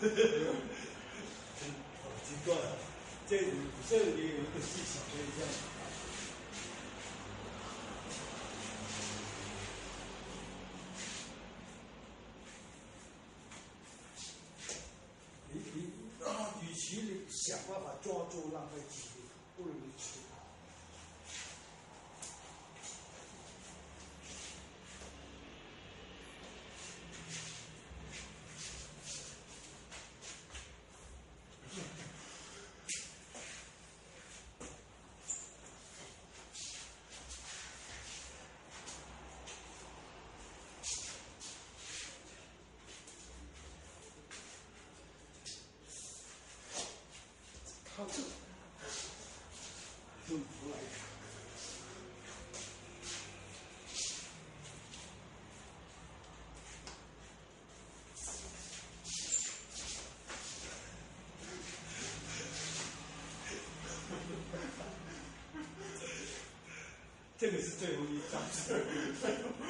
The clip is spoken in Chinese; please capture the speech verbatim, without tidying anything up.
好奇怪啊！这这里有一个技巧可以这样。你你啊，与其你想办法抓住浪费体力，不如你去跑。靠这，就出来。这个是最后一张。